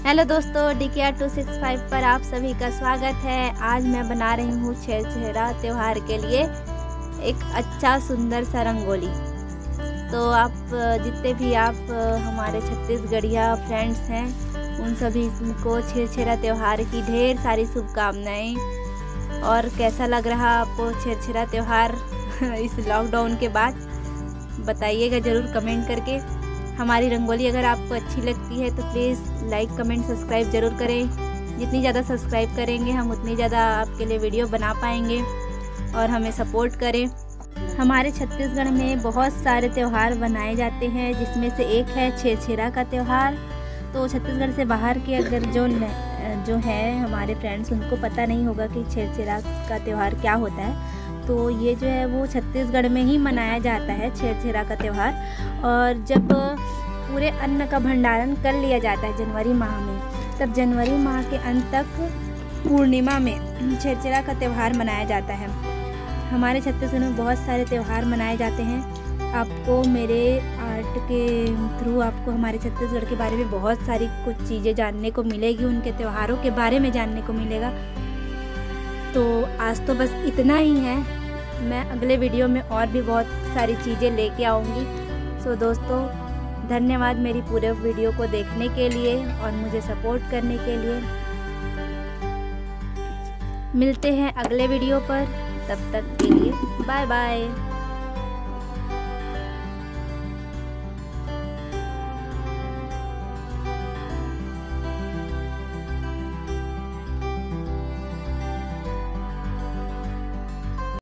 Hello दोस्तों, DKR 265 पर आप सभी का स्वागत है। आज मैं बना रही हूँ छेरछेरा त्यौहार के लिए एक अच्छा सुंदर सा रंगोली। तो आप जितने भी आप हमारे छत्तीसगढ़िया फ्रेंड्स हैं उन सभी को छेरछेरा त्यौहार की ढेर सारी शुभकामनाएं। और कैसा लग रहा आपको छेरछेरा त्यौहार इस लॉकडाउन के बाद, बताइएगा ज़रूर कमेंट करके। हमारी रंगोली अगर आपको अच्छी लगती है तो प्लीज़ लाइक कमेंट सब्सक्राइब ज़रूर करें। जितनी ज़्यादा सब्सक्राइब करेंगे हम उतनी ज़्यादा आपके लिए वीडियो बना पाएंगे और हमें सपोर्ट करें। हमारे छत्तीसगढ़ में बहुत सारे त्यौहार बनाए जाते हैं, जिसमें से एक है छेरछेरा का त्यौहार। तो छत्तीसगढ़ से बाहर के अगर जो है हमारे फ्रेंड्स, उनको पता नहीं होगा कि छेरछेरा का त्यौहार क्या होता है। तो ये जो है वो छत्तीसगढ़ में ही मनाया जाता है छेरछेरा का त्यौहार। और जब पूरे अन्न का भंडारण कर लिया जाता है जनवरी माह में, तब जनवरी माह के अंत तक पूर्णिमा में छेरछेरा का त्यौहार मनाया जाता है। हमारे छत्तीसगढ़ में बहुत सारे त्यौहार मनाए जाते हैं। आपको मेरे आर्ट के थ्रू आपको हमारे छत्तीसगढ़ के बारे में बहुत सारी कुछ चीज़ें जानने को मिलेगी, उनके त्यौहारों के बारे में जानने को मिलेगा। तो आज तो बस इतना ही है। मैं अगले वीडियो में और भी बहुत सारी चीज़ें लेके आऊँगी। सो दोस्तों, धन्यवाद मेरी पूरे वीडियो को देखने के लिए और मुझे सपोर्ट करने के लिए। मिलते हैं अगले वीडियो पर, तब तक के लिए बाय बाय।